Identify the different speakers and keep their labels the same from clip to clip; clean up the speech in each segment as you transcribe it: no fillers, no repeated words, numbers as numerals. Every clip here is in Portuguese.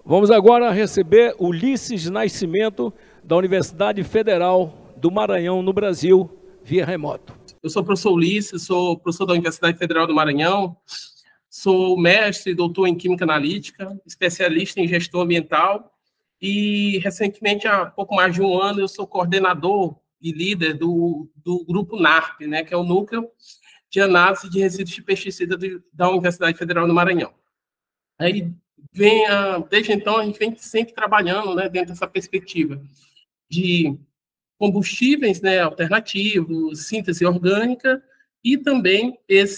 Speaker 1: Vamos agora receber Ulisses Nascimento, da Universidade Federal do Maranhão, no Brasil, via remoto.
Speaker 2: Eu sou o professor Ulisses, sou professor da Universidade Federal do Maranhão, sou mestre e doutor em Química Analítica, especialista em gestão ambiental e, recentemente, há pouco mais de um ano, eu sou coordenador e líder do grupo NARP, né, que é o Núcleo de Análise de Resíduos de Pesticida da Universidade Federal do Maranhão. Aí, desde então, a gente vem sempre trabalhando, né, dentro dessa perspectiva de combustíveis, né, alternativos, síntese orgânica e também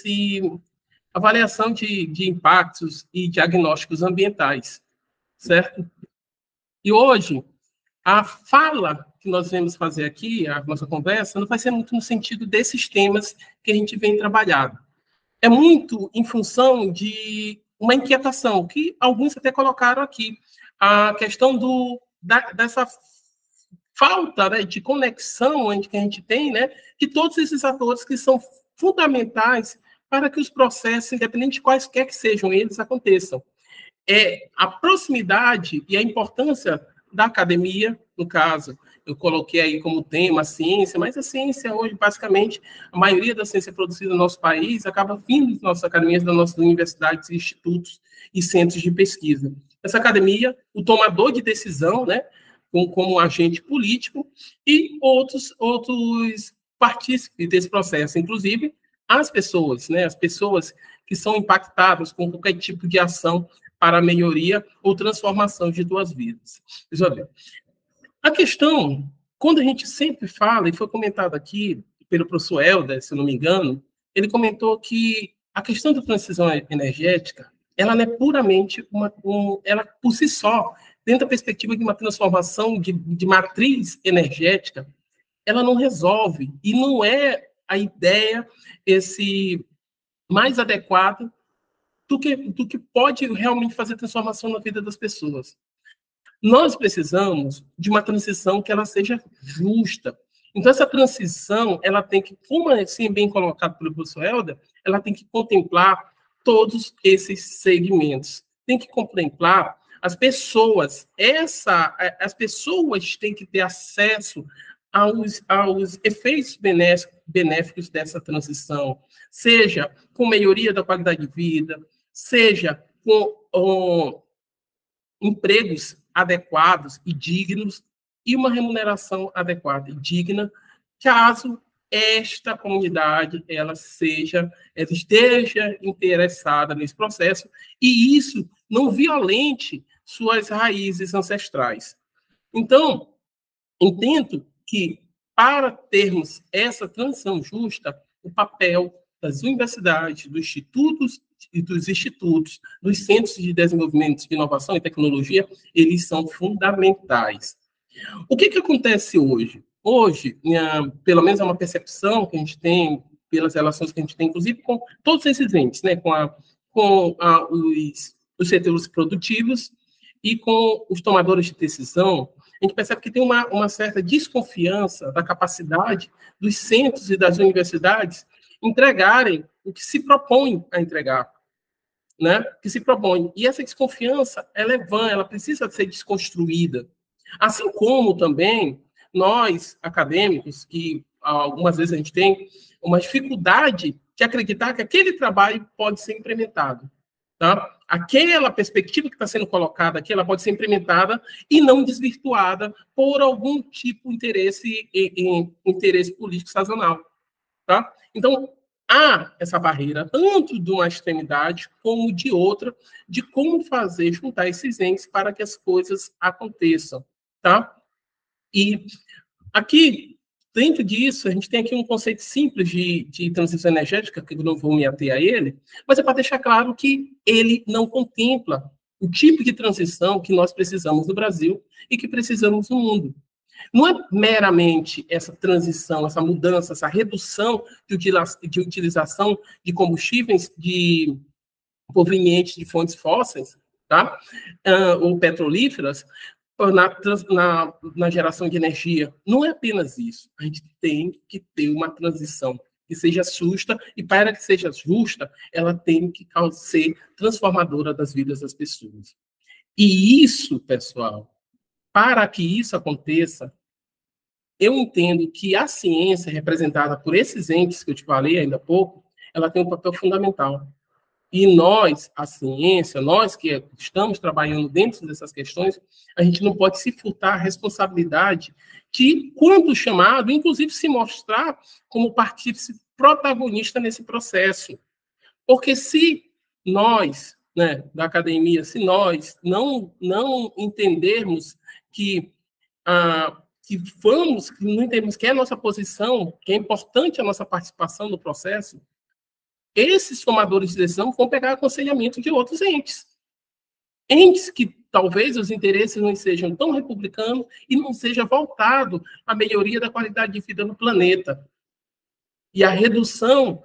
Speaker 2: avaliação de impactos e diagnósticos ambientais, certo? E hoje, a fala que nós vamos fazer aqui, a nossa conversa, não vai ser muito no sentido desses temas que a gente vem trabalhando. É muito em função de uma inquietação, que alguns até colocaram aqui, a questão dessa falta, né, de conexão que a gente tem, né, de todos esses atores que são fundamentais para que os processos, independente de quaisquer que sejam eles, aconteçam. É a proximidade e a importância da academia, no caso, eu coloquei aí como tema a ciência, mas a ciência hoje, basicamente, a maioria da ciência produzida no nosso país acaba vindo das nossas academias, das nossas universidades, institutos e centros de pesquisa. Essa academia, o tomador de decisão, né, como agente político, e outros partícipes desse processo, inclusive as pessoas, né, as pessoas que são impactadas com qualquer tipo de ação para a melhoria ou transformação de suas vidas. A questão, quando a gente sempre fala, e foi comentado aqui pelo professor Helder, se não me engano, ele comentou que a questão da transição energética, ela não é puramente ela por si só, dentro da perspectiva de uma transformação de matriz energética, ela não resolve, e não é a ideia mais adequada do que pode realmente fazer transformação na vida das pessoas. Nós precisamos de uma transição que ela seja justa. Então, essa transição, ela tem que, como assim bem colocado pelo professor Helder, ela tem que contemplar todos esses segmentos. Tem que contemplar as pessoas. As pessoas têm que ter acesso aos efeitos benéficos dessa transição, seja com melhoria da qualidade de vida, seja com empregos adequados e dignos e uma remuneração adequada e digna, caso esta comunidade ela esteja interessada nesse processo e isso não violente suas raízes ancestrais. Então, entendo que, para termos essa transição justa, o papel das universidades, dos institutos, dos centros de desenvolvimento de inovação e tecnologia, eles são fundamentais. O que acontece hoje? Hoje, pelo menos é uma percepção que a gente tem, pelas relações que a gente tem, inclusive com todos esses entes, né, com os setores produtivos e com os tomadores de decisão, a gente percebe que tem uma certa desconfiança da capacidade dos centros e das universidades entregarem o que se propõem a entregar, né? Que se propõem. E essa desconfiança, ela é vã, ela precisa ser desconstruída. Assim como também nós, acadêmicos, que algumas vezes a gente tem uma dificuldade de acreditar que aquele trabalho pode ser implementado. Tá? Aquela perspectiva que está sendo colocada aqui, ela pode ser implementada e não desvirtuada por algum tipo de interesse político sazonal. Tá? Então, há essa barreira, tanto de uma extremidade como de outra, de como fazer juntar esses entes para que as coisas aconteçam. Tá? E aqui, dentro disso, a gente tem aqui um conceito simples de transição energética, que eu não vou me ater a ele, mas é para deixar claro que ele não contempla o tipo de transição que nós precisamos no Brasil e que precisamos no mundo. Não é meramente essa transição, essa mudança, essa redução de utilização de combustíveis provenientes de fontes fósseis, tá? Ou petrolíferas, na geração de energia. Não é apenas isso. A gente tem que ter uma transição que seja justa, e para que seja justa, ela tem que ser transformadora das vidas das pessoas. E isso, pessoal, para que isso aconteça, eu entendo que a ciência, representada por esses entes que eu te falei ainda há pouco, ela tem um papel fundamental. E nós, a ciência, nós que estamos trabalhando dentro dessas questões, a gente não pode se furtar a responsabilidade de, quando chamado, inclusive se mostrar como partícipe protagonista nesse processo. Porque se nós, né, da academia, se nós não entendermos que que não entendemos que é a nossa posição, que é importante a nossa participação no processo, esses tomadores de decisão vão pegar aconselhamento de outros entes. Entes que talvez os interesses não sejam tão republicanos e não seja voltado à melhoria da qualidade de vida no planeta. E a redução,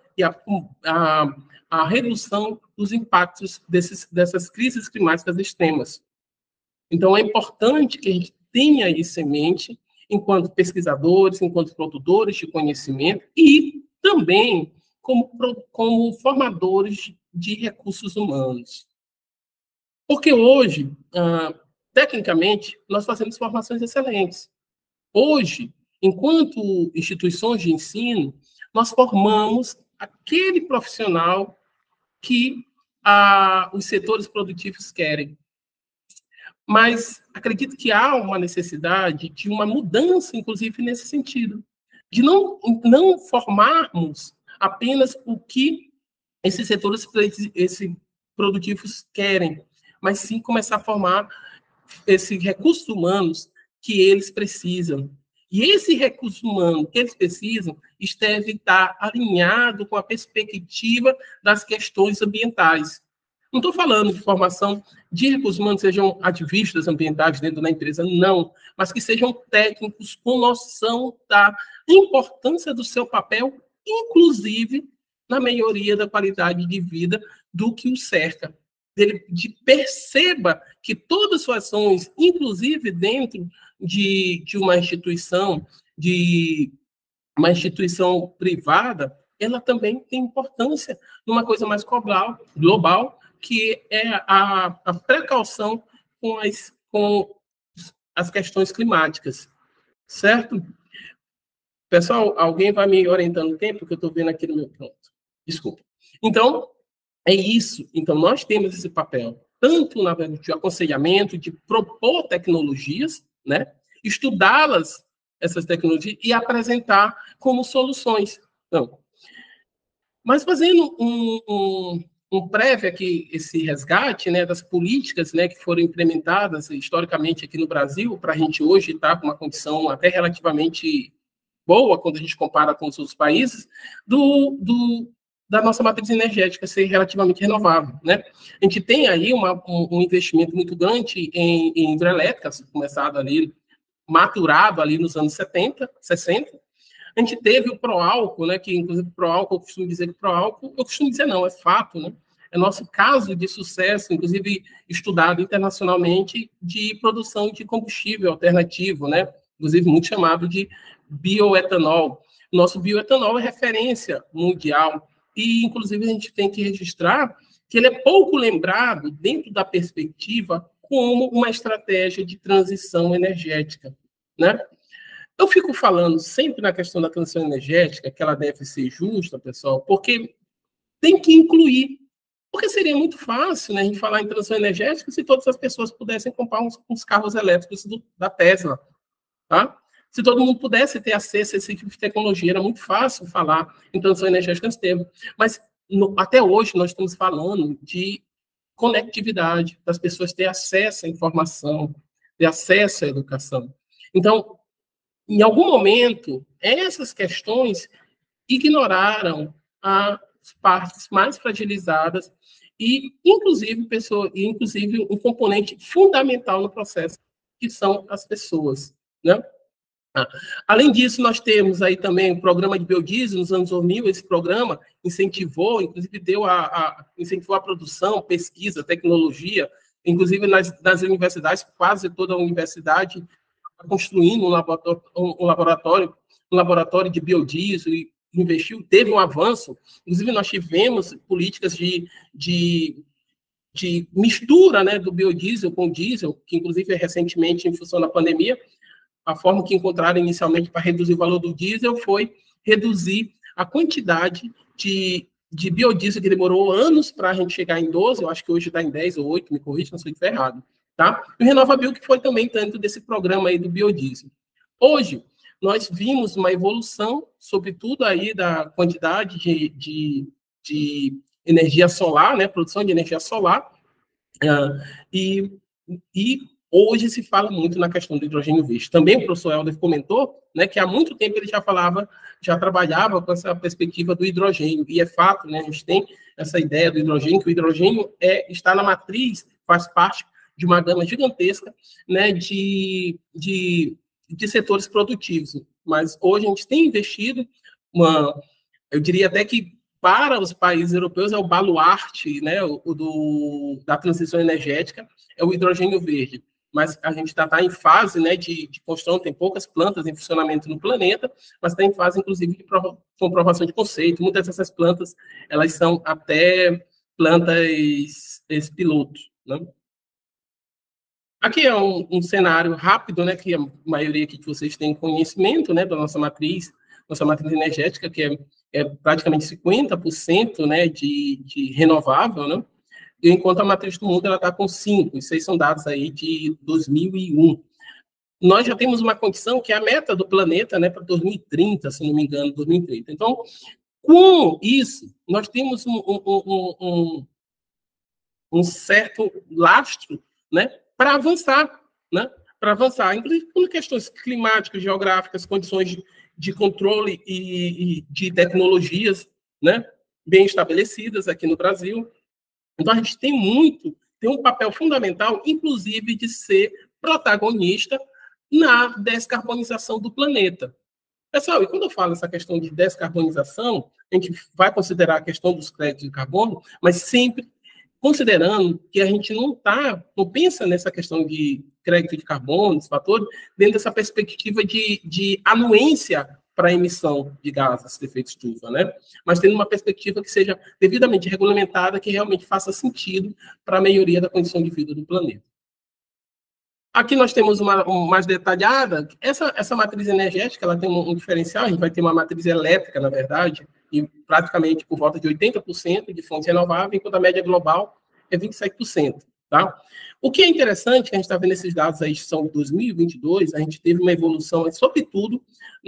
Speaker 2: a redução dos impactos dessas crises climáticas extremas. Então, é importante que a gente tenha isso em mente, enquanto pesquisadores, enquanto produtores de conhecimento e também como formadores de recursos humanos. Porque hoje, tecnicamente, nós fazemos formações excelentes. Hoje, enquanto instituições de ensino, nós formamos aquele profissional que os setores produtivos querem. Mas acredito que há uma necessidade de uma mudança, inclusive, nesse sentido, de não formarmos apenas o que esses setores produtivos querem, mas sim começar a formar esses recursos humanos que eles precisam. E esse recurso humano que eles precisam deve estar alinhado com a perspectiva das questões ambientais. Não estou falando de formação de recursos humanos que sejam ativistas ambientais dentro da empresa, não, mas que sejam técnicos com noção da importância do seu papel, inclusive na melhoria da qualidade de vida do que o cerca. Perceba que todas as suas ações, inclusive dentro de uma instituição, privada, ela também tem importância numa coisa mais global, que é a precaução com as questões climáticas, certo? Pessoal, alguém vai me orientando o tempo, que eu estou vendo aqui no meu ponto. Desculpa. Então, é isso. Então, nós temos esse papel, tanto na de aconselhamento, de propor tecnologias, né? Estudá-las, essas tecnologias, e apresentar como soluções. Então, mas fazendo um prévio aqui, esse resgate, né, das políticas, né, que foram implementadas historicamente aqui no Brasil, para a gente hoje estar com uma condição até relativamente boa, quando a gente compara com os outros países, da nossa matriz energética ser relativamente renovável, né? A gente tem aí um investimento muito grande em hidrelétricas, começado ali, maturado ali nos anos 70, 60. A gente teve o Proálcool, né, que inclusive o Proálcool, eu costumo dizer que o Proálcool, eu costumo dizer não, é fato, né? É nosso caso de sucesso, inclusive estudado internacionalmente, de produção de combustível alternativo, né? Inclusive muito chamado de bioetanol. Nosso bioetanol é referência mundial e, inclusive, a gente tem que registrar que ele é pouco lembrado dentro da perspectiva como uma estratégia de transição energética, né? Eu fico falando sempre na questão da transição energética, que ela deve ser justa, pessoal, porque tem que incluir. Porque seria muito fácil, né, a gente falar em transição energética se todas as pessoas pudessem comprar uns carros elétricos da Tesla, tá? Se todo mundo pudesse ter acesso a esse tipo de tecnologia, era muito fácil falar em transição energética nesse tempo. Mas até hoje nós estamos falando de conectividade, das pessoas terem acesso à informação, ter acesso à educação. Então, em algum momento, essas questões ignoraram as partes mais fragilizadas e, inclusive, um componente fundamental no processo, que são as pessoas, né? Além disso, nós temos aí também o programa de biodiesel nos anos 2000. Esse programa incentivou, inclusive incentivou a produção, pesquisa, tecnologia, inclusive nas universidades, quase toda a universidade construindo um laboratório de biodiesel e investiu, teve um avanço. Inclusive, nós tivemos políticas de de mistura, né, do biodiesel com diesel, que inclusive recentemente, em função da pandemia, a forma que encontraram inicialmente para reduzir o valor do diesel foi reduzir a quantidade de biodiesel, que demorou anos para a gente chegar em 12, eu acho que hoje está em 10 ou 8, me corrija se eu estiver errado. Tá? E o RenovaBio, que foi também dentro desse programa aí do biodiesel. Hoje, nós vimos uma evolução, sobretudo aí da quantidade de energia solar, né, produção de energia solar, e hoje se fala muito na questão do hidrogênio verde. Também o professor Helder comentou, né, que há muito tempo ele já trabalhava com essa perspectiva do hidrogênio, e é fato, né, a gente tem essa ideia do hidrogênio, que o hidrogênio está na matriz, faz parte de uma gama gigantesca, né, de setores produtivos. Mas hoje a gente tem investido, eu diria até que para os países europeus é o baluarte, né, da transição energética, é o hidrogênio verde. Mas a gente está em fase, né, de construção, tem poucas plantas em funcionamento no planeta, mas está em fase, inclusive, de comprovação de conceito. Muitas dessas plantas, elas são até plantas pilotos, né? Aqui é um cenário rápido, né, que a maioria aqui que vocês têm conhecimento, né, da nossa matriz energética, que é praticamente 50%, né, de renovável, né, enquanto a matriz do mundo está com 5%, e 6 são dados aí de 2001. Nós já temos uma condição que é a meta do planeta, né, para 2030, se não me engano, 2030. Então, com isso, nós temos um certo lastro, né, para avançar, né, inclusive por questões climáticas, geográficas, condições de controle e de tecnologias, né, bem estabelecidas aqui no Brasil. Então, a gente tem um papel fundamental, inclusive, de ser protagonista na descarbonização do planeta. Pessoal, e quando eu falo essa questão de descarbonização, a gente vai considerar a questão dos créditos de carbono, mas sempre considerando que a gente não pensa nessa questão de crédito de carbono, esse fator, dentro dessa perspectiva de anuência para a emissão de gases de efeito estufa, né? Mas tendo uma perspectiva que seja devidamente regulamentada, que realmente faça sentido para a melhoria da condição de vida do planeta. Aqui nós temos uma mais detalhada. Essa matriz energética, ela tem um diferencial. A gente vai ter uma matriz elétrica, na verdade, e praticamente por volta de 80% de fontes renováveis, enquanto a média global é 27%. Tá? O que é interessante, que a gente está vendo esses dados aí, que são de 2022, a gente teve uma evolução, sobretudo,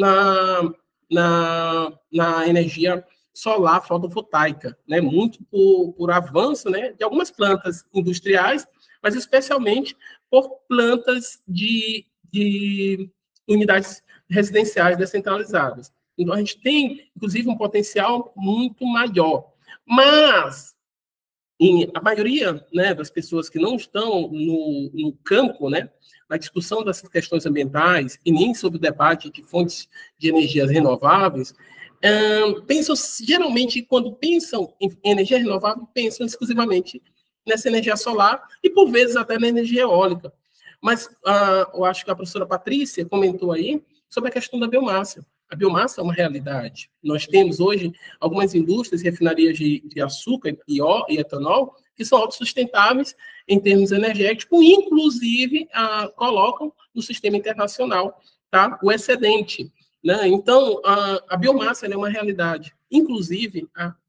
Speaker 2: na energia solar fotovoltaica, né? Muito por avanço, né, de algumas plantas industriais, mas especialmente por plantas de unidades residenciais descentralizadas. Então, a gente tem, inclusive, um potencial muito maior. Mas, a maioria, né, das pessoas que não estão no campo, né, na discussão dessas questões ambientais e nem sobre o debate de fontes de energias renováveis, pensam, geralmente, quando pensam em energia renovável, pensam exclusivamente nessa energia solar e, por vezes, até na energia eólica. Mas eu acho que a professora Patrícia comentou aí sobre a questão da biomassa. A biomassa é uma realidade. Nós temos hoje algumas indústrias e refinarias de açúcar e etanol que são autossustentáveis em termos energéticos, inclusive colocam no sistema internacional, tá, o excedente, né? Então, a biomassa é uma realidade. Inclusive,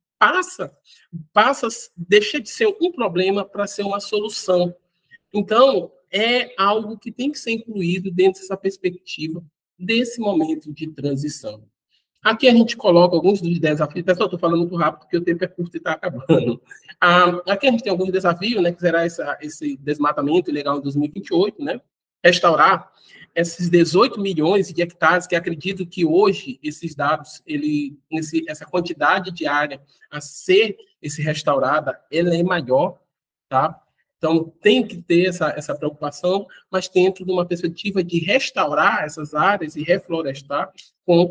Speaker 2: deixa de ser um problema para ser uma solução. Então, é algo que tem que ser incluído dentro dessa perspectiva desse momento de transição. Aqui a gente coloca alguns dos desafios. Pessoal, estou falando muito rápido porque o tempo é curto e está acabando. Aqui a gente tem alguns desafios, né, que será esse desmatamento ilegal em 2028, né? Restaurar esses 18 milhões de hectares, que acredito que hoje esses dados, essa quantidade de área a ser restaurada, ela é maior, tá? Então, tem que ter essa preocupação, mas dentro de uma perspectiva de restaurar essas áreas e reflorestar com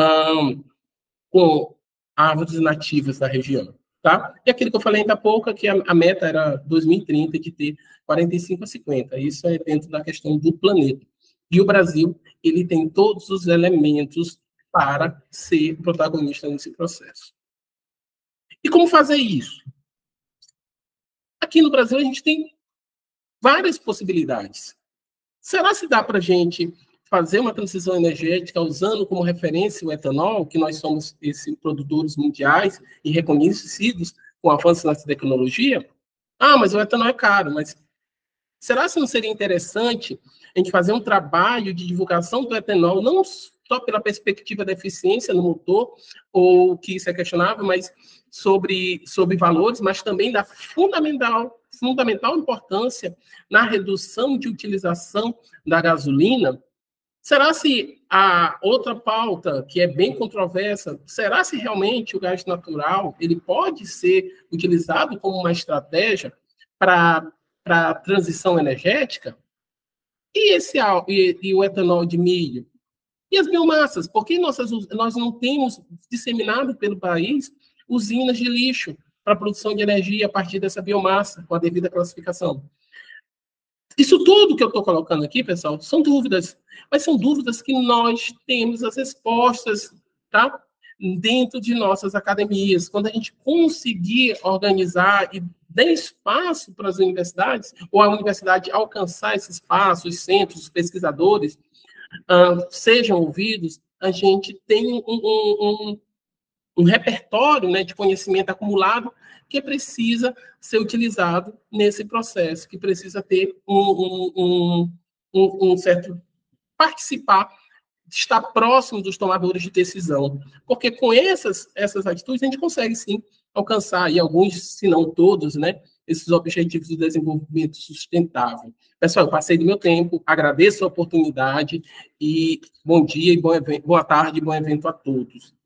Speaker 2: árvores nativas da região. Tá? E aquilo que eu falei ainda há pouco, que a meta era 2030, de ter 45 a 50. Isso é dentro da questão do planeta. E o Brasil, ele tem todos os elementos para ser protagonista nesse processo. E como fazer isso? aqui no Brasil a gente tem várias possibilidades. Será se dá para a gente fazer uma transição energética usando como referência o etanol, que nós somos esses produtores mundiais e reconhecidos com o avanço nessa tecnologia? Ah, mas o etanol é caro, mas será se não seria interessante a gente fazer um trabalho de divulgação do etanol, não só pela perspectiva da eficiência no motor, ou que isso é questionável, mas sobre valores, mas também da fundamental importância na redução de utilização da gasolina? Será se a outra pauta, que é bem controversa, será se realmente o gás natural ele pode ser utilizado como uma estratégia para a transição energética? E o etanol de milho? E as biomassas? Por que nós não temos disseminado pelo país usinas de lixo para a produção de energia a partir dessa biomassa, com a devida classificação? Isso tudo que eu estou colocando aqui, pessoal, são dúvidas, mas são dúvidas que nós temos as respostas, tá? Dentro de nossas academias. Quando a gente conseguir organizar e dar espaço para as universidades, ou a universidade alcançar esse espaço, os centros, os pesquisadores, sejam ouvidos, a gente tem um repertório, né, de conhecimento acumulado que precisa ser utilizado nesse processo, que precisa ter um certo participar, estar próximo dos tomadores de decisão. Porque com essas atitudes a gente consegue, sim, alcançar, e alguns, se não todos, né, esses objetivos do desenvolvimento sustentável. Pessoal, eu passei do meu tempo, agradeço a oportunidade, e bom dia, e boa tarde, e bom evento a todos.